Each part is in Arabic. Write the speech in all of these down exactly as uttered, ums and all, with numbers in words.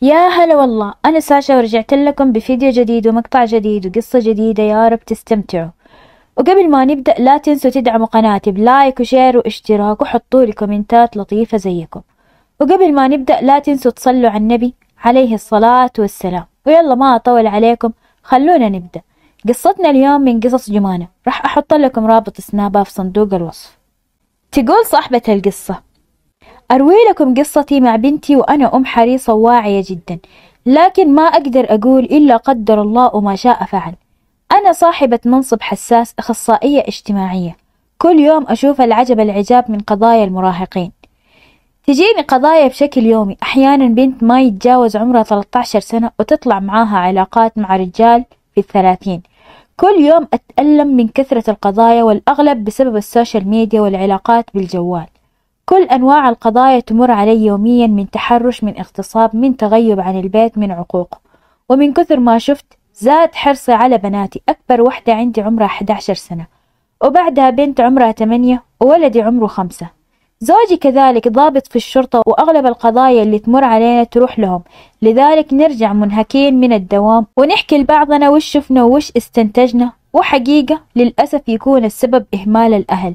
يا هلا والله، أنا ساشا ورجعت لكم بفيديو جديد ومقطع جديد وقصة جديدة، يا رب تستمتعوا. وقبل ما نبدأ لا تنسوا تدعموا قناتي بلايك وشير واشتراك وحطوا لي كومنتات لطيفة زيكم. وقبل ما نبدأ لا تنسوا تصلوا على النبي عليه الصلاة والسلام. ويلا ما أطول عليكم، خلونا نبدأ. قصتنا اليوم من قصص جمانة، راح أحط لكم رابط سنابها في صندوق الوصف. تقول صاحبة القصة: أروي لكم قصتي مع بنتي وأنا أم حريصة وواعية جدا، لكن ما أقدر أقول إلا قدر الله وما شاء فعل. أنا صاحبة منصب حساس، أخصائية اجتماعية. كل يوم أشوف العجب العجاب من قضايا المراهقين. تجيني قضايا بشكل يومي، أحيانا بنت ما يتجاوز عمرها ثلاثة عشر سنة وتطلع معاها علاقات مع رجال في الثلاثين. كل يوم أتألم من كثرة القضايا، والأغلب بسبب السوشيال ميديا والعلاقات بالجوال. كل أنواع القضايا تمر علي يوميا، من تحرش، من اغتصاب، من تغيب عن البيت، من عقوق. ومن كثر ما شفت زاد حرصي على بناتي. أكبر وحدة عندي عمرها أحد عشر سنة، وبعدها بنت عمرها ثمانية، وولدي عمره خمسة. زوجي كذلك ضابط في الشرطة، وأغلب القضايا اللي تمر علينا تروح لهم، لذلك نرجع منهكين من الدوام ونحكي لبعضنا وش شفنا وش استنتجنا، وحقيقة للأسف يكون السبب إهمال الأهل.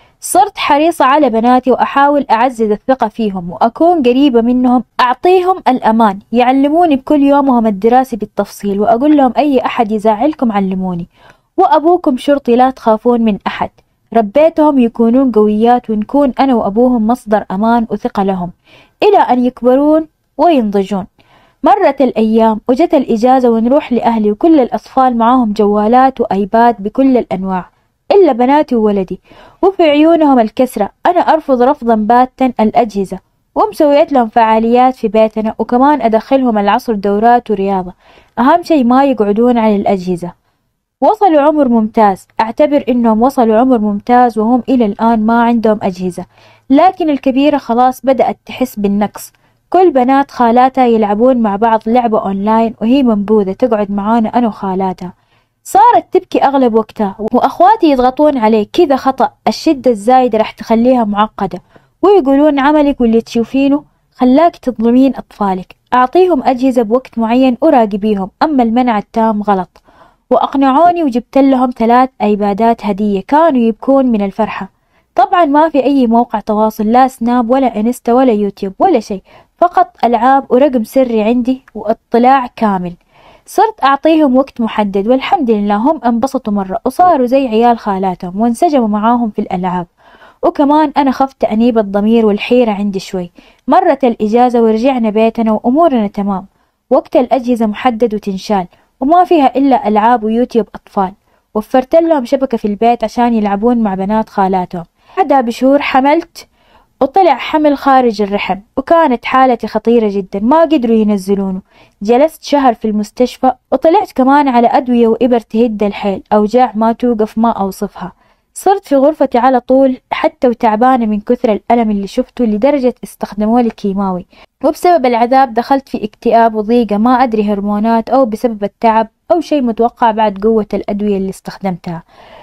صرت حريصة على بناتي وأحاول أعزز الثقة فيهم وأكون قريبة منهم، أعطيهم الأمان، يعلموني بكل يومهم الدراسي بالتفصيل، وأقول لهم أي أحد يزعلكم علموني، وأبوكم شرطي لا تخافون من أحد. ربيتهم يكونون قويات، ونكون أنا وأبوهم مصدر أمان وثقة لهم إلى أن يكبرون وينضجون. مرت الأيام وجت الإجازة ونروح لأهلي، وكل الأطفال معهم جوالات وأيباد بكل الأنواع إلا بناتي وولدي، وفي عيونهم الكسرة. أنا أرفض رفضا باتا الأجهزة، ومسويت لهم فعاليات في بيتنا، وكمان أدخلهم العصر دورات ورياضة. أهم شيء ما يقعدون على الأجهزة. وصلوا عمر ممتاز، أعتبر إنهم وصلوا عمر ممتاز وهم إلى الآن ما عندهم أجهزة. لكن الكبيرة خلاص بدأت تحس بالنقص. كل بنات خالاتها يلعبون مع بعض لعبة أونلاين، وهي منبوذة تقعد معانا أنا وخالاتها. صارت تبكي أغلب وقتها، وأخواتي يضغطون علي كذا خطأ، الشدة الزايدة رح تخليها معقدة، ويقولون عملك واللي تشوفينه خلاك تظلمين أطفالك. أعطيهم أجهزة بوقت معين وراقبيهم، أما المنع التام غلط. وأقنعوني وجبت لهم ثلاث أيبادات هدية، كانوا يبكون من الفرحة. طبعا ما في أي موقع تواصل، لا سناب ولا انستا ولا يوتيوب ولا شيء، فقط ألعاب ورقم سري عندي واطلاع كامل. صرت أعطيهم وقت محدد، والحمد لله هم انبسطوا مرة وصاروا زي عيال خالاتهم وانسجموا معاهم في الألعاب. وكمان أنا خفت أنيب الضمير والحيرة عندي شوي. مرت الإجازة ورجعنا بيتنا وأمورنا تمام. وقت الأجهزة محدد وتنشال، وما فيها إلا ألعاب ويوتيوب أطفال. وفرت لهم شبكة في البيت عشان يلعبون مع بنات خالاتهم. بعدها بشهور حملت، وطلع حمل خارج الرحم، وكانت حالتي خطيرة جدا، ما قدروا ينزلونه. جلست شهر في المستشفى، وطلعت كمان على أدوية وإبر تهد الحيل، أوجاع ما توقف ما أوصفها. صرت في غرفتي على طول حتى وتعبانة من كثر الألم اللي شفته، لدرجة استخدموا لي كيماوي. وبسبب العذاب دخلت في اكتئاب وضيقة، ما أدري هرمونات أو بسبب التعب أو شيء متوقع بعد قوة الأدوية اللي استخدمتها.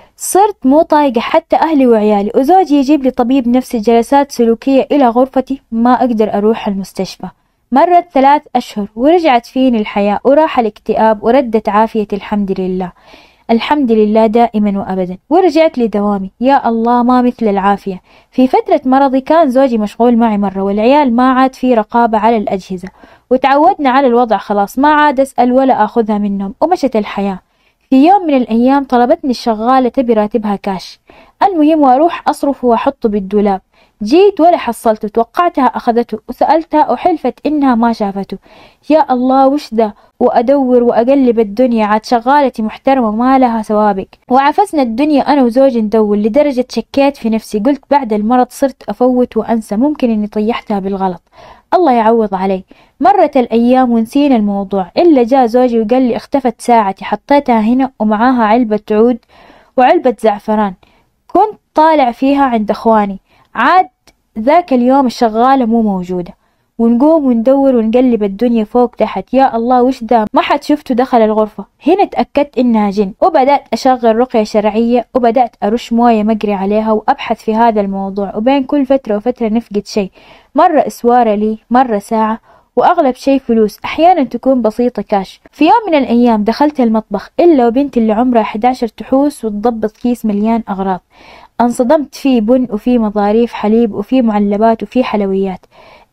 صرت مو طايقة حتى أهلي وعيالي، وزوجي يجيب لي طبيب نفسي، جلسات سلوكية إلى غرفتي، ما أقدر أروح المستشفى. مرت ثلاث أشهر ورجعت فيني الحياة، وراح الاكتئاب وردت عافيتي الحمد لله. الحمد لله دائما وأبدا. ورجعت لدوامي، يا الله ما مثل العافية. في فترة مرضي كان زوجي مشغول معي مرة، والعيال ما عاد في رقابة على الأجهزة، وتعودنا على الوضع خلاص، ما عاد أسأل ولا أخذها منهم، ومشت الحياة. في يوم من الأيام طلبتني الشغالة تبي راتبها كاش، المهم وأروح أصرف وأحطه بالدولاب. جيت ولا حصلته، توقعتها أخذته، وسألتها وحلفت إنها ما شافته. يا الله وش ذا، وأدور وأقلب الدنيا، عاد شغالتي محترمة ما لها سوابق. وعفسنا الدنيا أنا وزوجي ندور، لدرجة شكيت في نفسي، قلت بعد المرض صرت أفوت وأنسى، ممكن إني طيحتها بالغلط، الله يعوض علي. مرت الأيام ونسينا الموضوع، إلا جاء زوجي وقال لي اختفت ساعتي، حطيتها هنا ومعاها علبة عود وعلبة زعفران، كنت طالع فيها عند أخواني. عاد ذاك اليوم الشغالة مو موجودة، ونقوم وندور ونقلب الدنيا فوق تحت، يا الله وش ذا، ما حد شفته دخل الغرفة. هنا تأكدت إنها جن، وبدأت أشغل رقية شرعية، وبدأت أرش موية مقري عليها وأبحث في هذا الموضوع. وبين كل فترة وفترة نفقد شيء، مرة إسوارة لي، مرة ساعة، وأغلب شي فلوس، أحيانا تكون بسيطة كاش. في يوم من الأيام دخلت المطبخ إلا وبنتي اللي عمرها إحدى عشر تحوس وتضبط كيس مليان أغراض. انصدمت، فيه بن وفيه مظاريف حليب وفيه معلبات وفيه حلويات.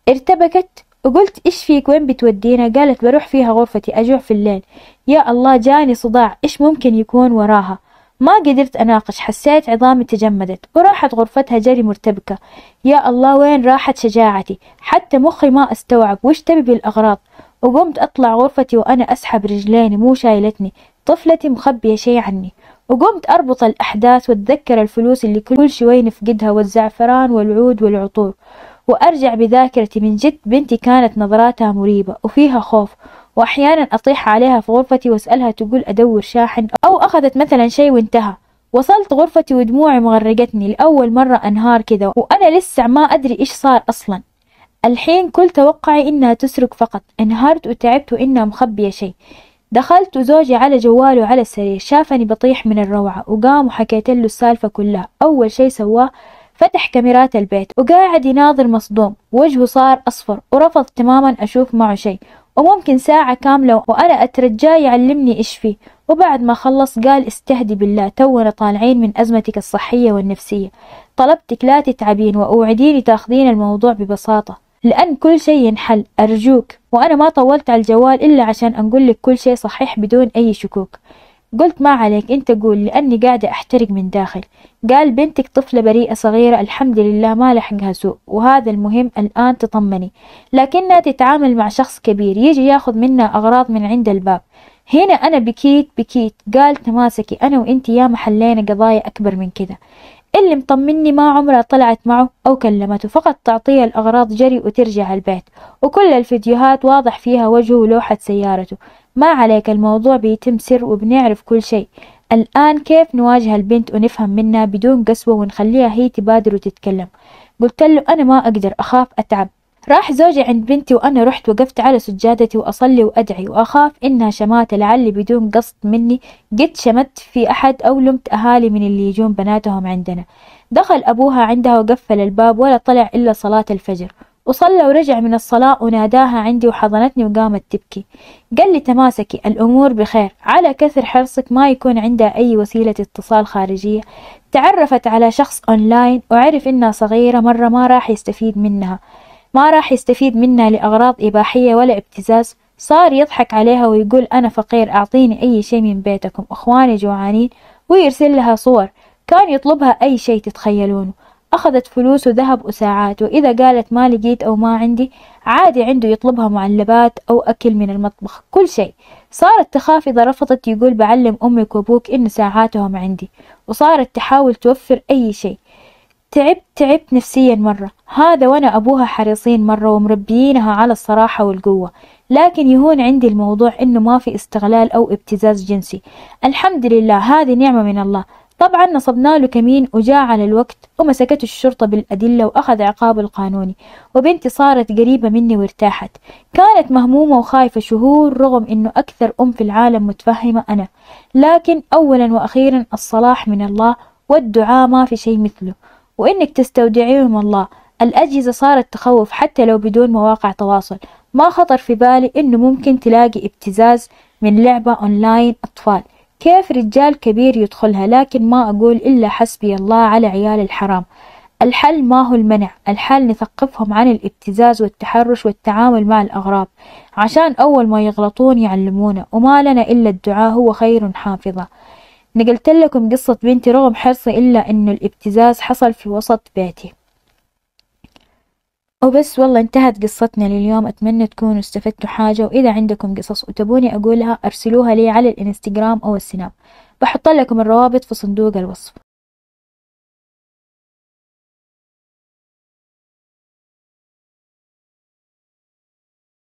ارتبكت وقلت إيش فيك، وين بتودينا؟ قالت بروح فيها غرفتي أجوع في الليل. يا الله، جاني صداع، إيش ممكن يكون وراها؟ ما قدرت أناقش، حسيت عظامي تجمدت وراحت غرفتها جري مرتبكة. يا الله، وين راحت شجاعتي؟ حتى مخي ما استوعب وش تبي بالأغراض. وقمت أطلع غرفتي وأنا أسحب رجليني، مو شايلتني، طفلتي مخبية شي عني. وقمت أربط الأحداث وأتذكر الفلوس اللي كل شوي نفقدها والزعفران والعود والعطور، وأرجع بذاكرتي من جد بنتي كانت نظراتها مريبة وفيها خوف، وأحيانا أطيح عليها في غرفتي وأسألها تقول أدور شاحن، أو أخذت مثلا شي وانتهى. وصلت غرفتي ودموعي مغرقتني، لأول مرة أنهار كذا وأنا لسه ما أدري إيش صار أصلا. الحين كل توقعي إنها تسرق فقط. انهارت وتعبت وإنها مخبية شي. دخلت وزوجي على جواله على السرير، شافني بطيح من الروعة وقام وحكيت له السالفة كلها. أول شي سواه فتح كاميرات البيت وقاعد يناظر مصدوم، وجهه صار أصفر ورفض تماما أشوف معه شي. وممكن ساعة كاملة وأنا أترجاه يعلمني إيش فيه. وبعد ما خلص قال استهدي بالله، تونا طالعين من أزمتك الصحية والنفسية، طلبتك لا تتعبين وأوعديني تاخذين الموضوع ببساطة لأن كل شيء ينحل، أرجوك. وأنا ما طولت على الجوال إلا عشان أقول لك كل شيء صحيح بدون أي شكوك. قلت ما عليك، أنت قول، لأني قاعدة أحترق من داخل. قال بنتك طفلة بريئة صغيرة الحمد لله ما لحقها سوء، وهذا المهم الآن تطمني، لكنها تتعامل مع شخص كبير يجي ياخذ منها أغراض من عند الباب. هنا أنا بكيت بكيت. قال تماسكي، أنا وإنت يا محلينا قضايا أكبر من كذا. اللي مطمني ما عمرها طلعت معه أو كلمته، فقط تعطيه الأغراض جري وترجع البيت، وكل الفيديوهات واضح فيها وجهه ولوحة سيارته. ما عليك، الموضوع بيتم سر وبنعرف كل شيء. الآن كيف نواجه البنت ونفهم منها بدون قسوة ونخليها هي تبادر وتتكلم؟ قلت له أنا ما أقدر، أخاف أتعب. راح زوجي عند بنتي وأنا رحت وقفت على سجادتي وأصلي وأدعي وأخاف إنها شماتة لعلي بدون قصد مني قد شمت في أحد أو لمت أهالي من اللي يجون بناتهم عندنا. دخل أبوها عندها وقفل الباب ولا طلع إلا صلاة الفجر، وصلى ورجع من الصلاة وناداها عندي وحضنتني وقامت تبكي. قال لي تماسكي، الأمور بخير، على كثر حرصك ما يكون عندها أي وسيلة اتصال خارجية. تعرفت على شخص أونلاين وعرف إنها صغيرة مرة، ما راح يستفيد منها ما راح يستفيد منها لأغراض إباحية ولا ابتزاز. صار يضحك عليها ويقول أنا فقير، أعطيني أي شيء من بيتكم، أخواني جوعانين، ويرسل لها صور. كان يطلبها أي شيء تتخيلونه. أخذت فلوس وذهب وساعات، وإذا قالت ما لقيت أو ما عندي، عادي عنده يطلبها معلبات أو أكل من المطبخ، كل شيء. صارت تخاف إذا رفضت يقول بعلم أمك وأبوك إن ساعاتهم عندي، وصارت تحاول توفر أي شيء. تعبت تعبت نفسيا مرة، هذا وأنا أبوها حريصين مرة ومربيينها على الصراحة والقوة، لكن يهون عندي الموضوع إنه ما في استغلال أو ابتزاز جنسي. الحمد لله، هذه نعمة من الله. طبعا نصبنا له كمين وجاء على الوقت ومسكته الشرطة بالأدلة وأخذ عقابه القانوني، وبنتي صارت قريبة مني وارتاحت. كانت مهمومة وخايفة شهور رغم إنه أكثر أم في العالم متفهمة أنا، لكن أولا وأخيرا الصلاح من الله والدعاء ما في شيء مثله، وإنك تستودعيهم الله. الأجهزة صارت تخوف حتى لو بدون مواقع تواصل. ما خطر في بالي إنه ممكن تلاقي ابتزاز من لعبة أونلاين أطفال، كيف رجال كبير يدخلها. لكن ما أقول إلا حسبي الله على عيال الحرام. الحل ما هو المنع، الحل نثقفهم عن الابتزاز والتحرش والتعامل مع الأغراب، عشان أول ما يغلطون يعلمونا، وما لنا إلا الدعاء هو خير حافظة. نقلت لكم قصة بنتي رغم حرصي إلا إنه الابتزاز حصل في وسط بيتي. وبس، والله انتهت قصتنا لليوم. أتمنى تكونوا استفدتوا حاجة، وإذا عندكم قصص وتبوني أقولها أرسلوها لي على الإنستغرام أو السناب، بحط لكم الروابط في صندوق الوصف.